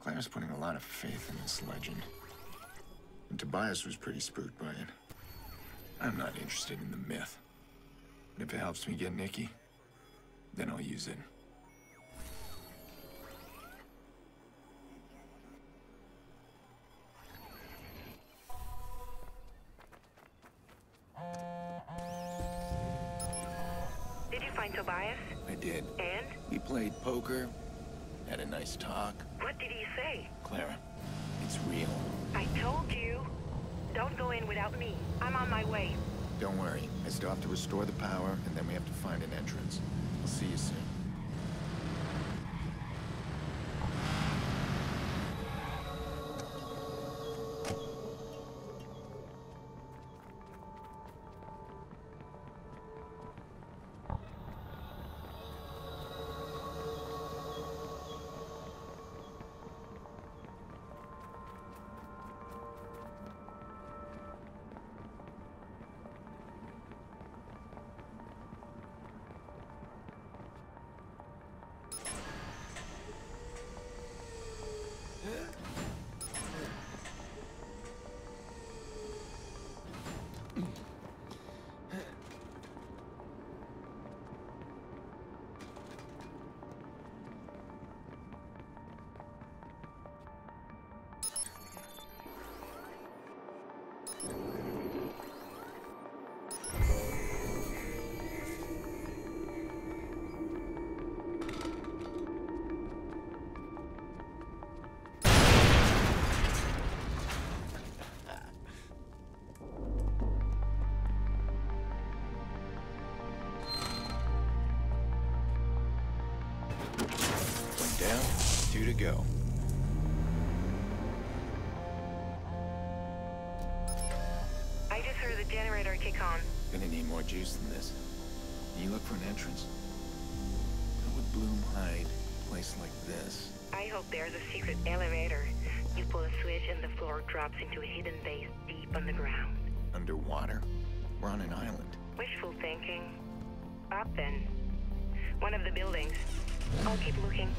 Claire's putting a lot of faith in this legend. And Tobias was pretty spooked by it. I'm not interested in the myth. But if it helps me get Nikki, then I'll use it. Did you find Tobias? I did. And? We played poker, had a nice talk. What did he say? Clara, it's real. I told you. Don't go in without me. I'm on my way. Don't worry. I still have to restore the power, and then we have to find an entrance. I'll see you soon. Down, 2 to go. I just heard the generator kick on. Gonna need more juice than this. Can you look for an entrance? How would Bloom hide a place like this? I hope there's a secret elevator. You pull a switch and the floor drops into a hidden base deep underground. Underwater? We're on an island. Wishful thinking. Up then. One of the buildings. I'll keep looking.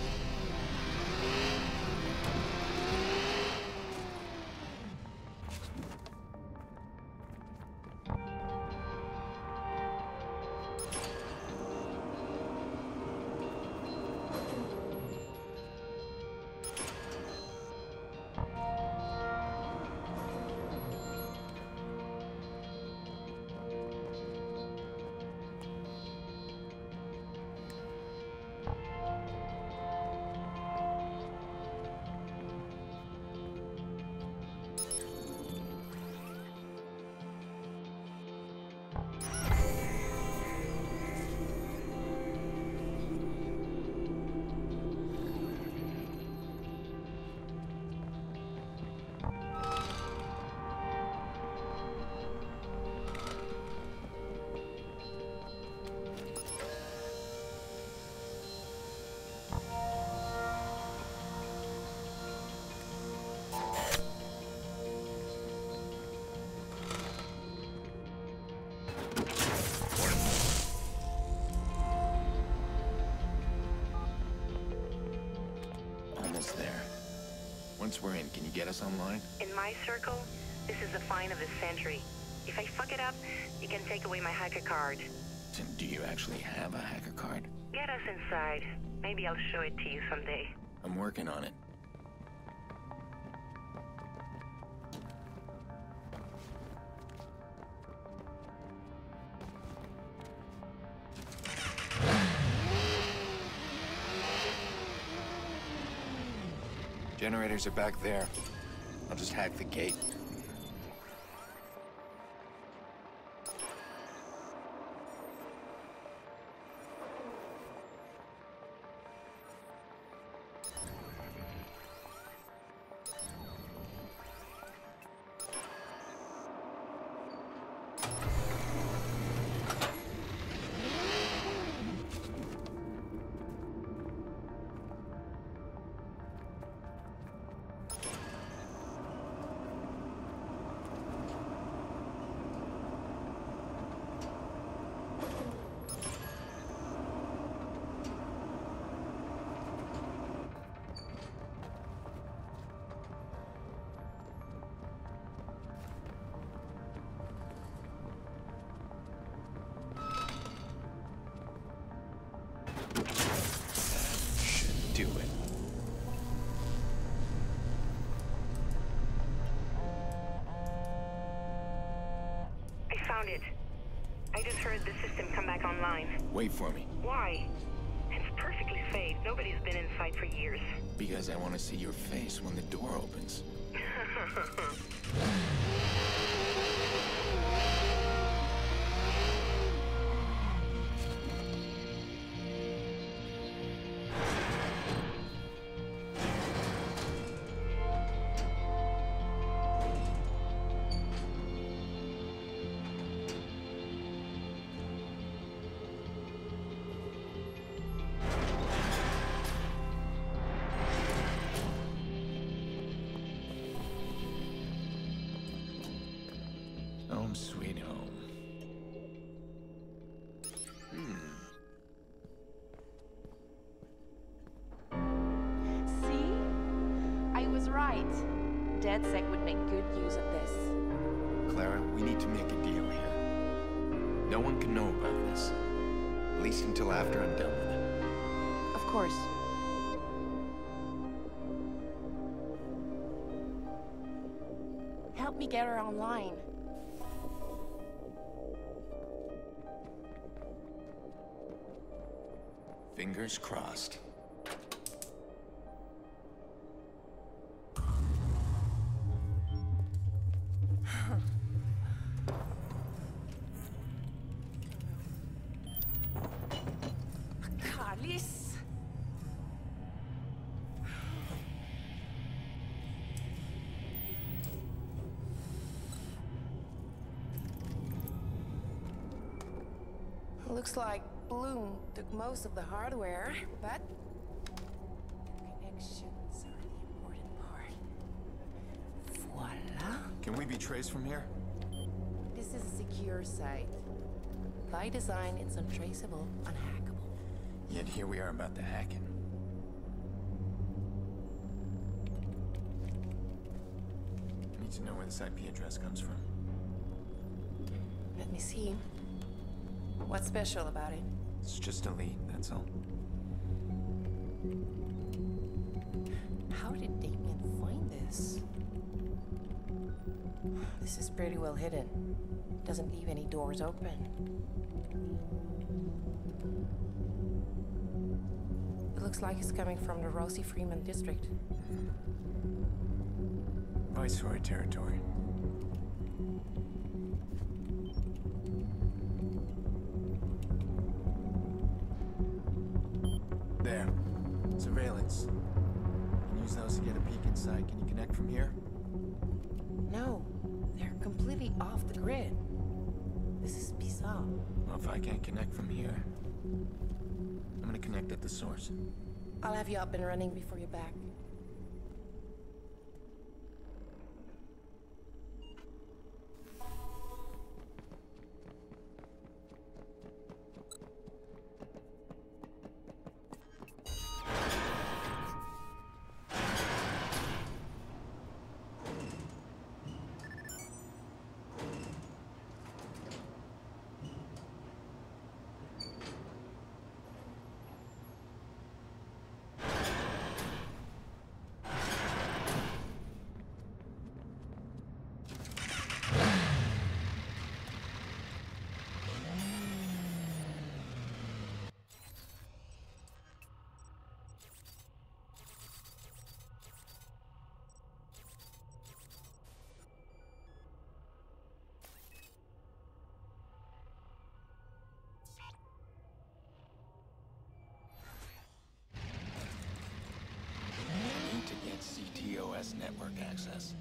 Once we're in, can you get us online? In my circle, this is the find of the century. If I fuck it up, you can take away my hacker card. And do you actually have a hacker card? Get us inside. Maybe I'll show it to you someday. I'm working on it. Generators are back there. I'll just hack the gate. found it. I just heard the system come back online. Wait for me. Why? It's perfectly safe. Nobody's been inside for years. Because I want to see your face when the door opens. Home sweet home. See? I was right. DedSec would make good use of this. Clara, we need to make a deal here. No one can know about this. At least until after I'm done with it. Of course. Help me get her online. Fingers crossed. Carlis. Looks like Bloom took most of the hardware, but connections are the important part. Voila. Can we be traced from here? This is a secure site. By design, it's untraceable, unhackable. Yet here we are about to hack it. I need to know where this IP address comes from. Let me see. What's special about it? It's just a lead, that's all. How did Damien find this? This is pretty well hidden. Doesn't leave any doors open. It looks like it's coming from the Rosie Freeman district. Viceroy territory. There. Surveillance. You can use those to get a peek inside. Can you connect from here? No, they're completely off the grid. This is bizarre. Well, if I can't connect from here, I'm gonna connect at the source. I'll have you up and running before you're back. CTOS network access.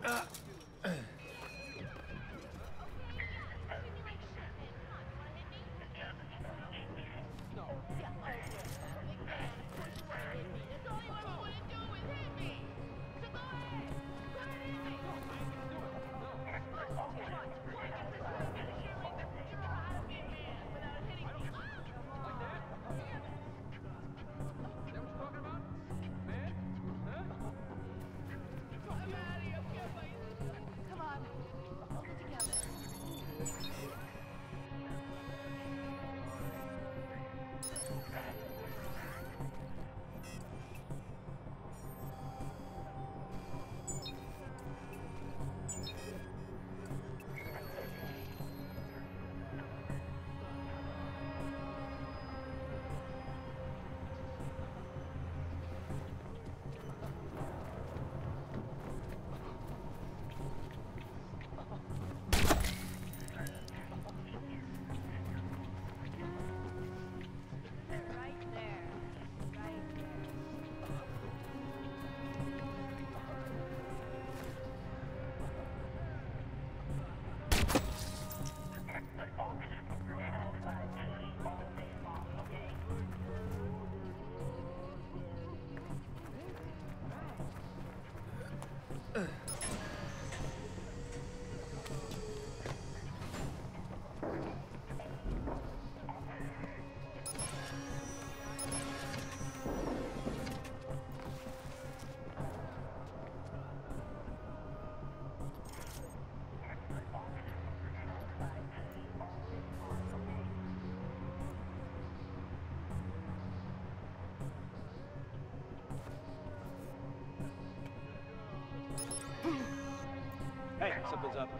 Hey, something's up.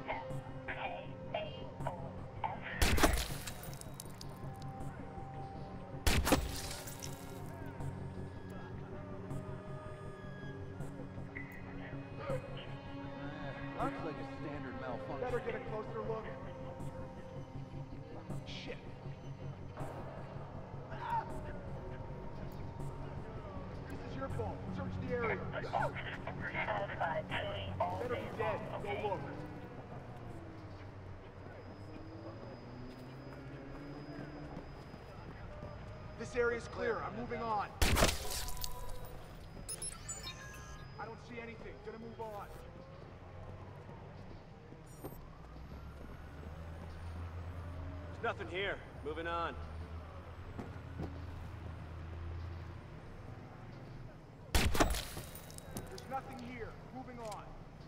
Looks like a standard malfunction. Better get a closer look. Shit. This is your fault. Search the area. Better be dead. Go look. This area's clear. I'm moving on. I don't see anything. Gonna move on. There's nothing here. Moving on. There's nothing here. Moving on.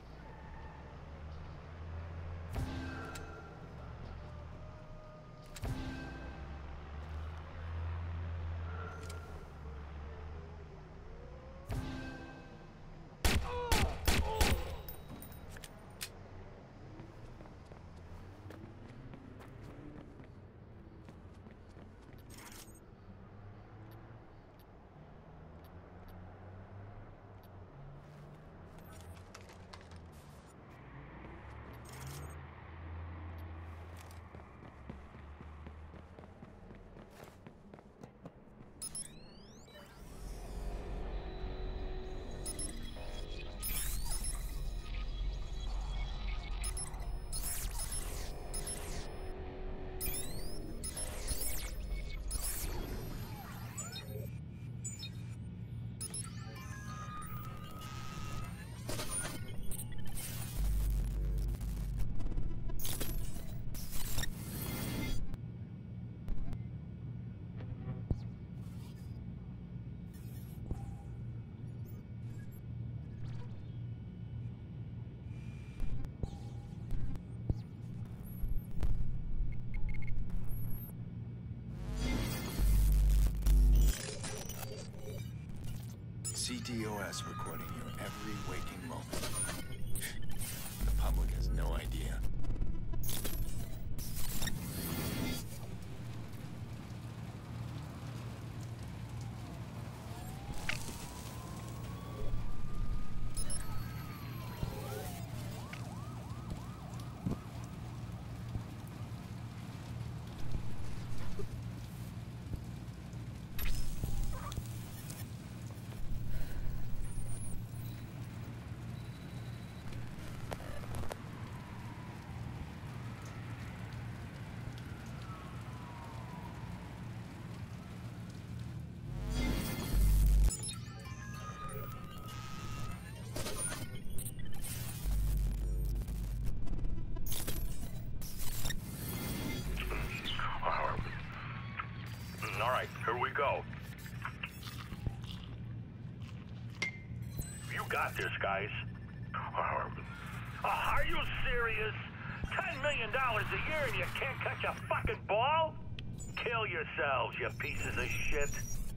CTOS recording your every waking moment. The public has no idea. got this, guys. Are you serious? $10 million a year and you can't catch a fucking ball? Kill yourselves, you pieces of shit.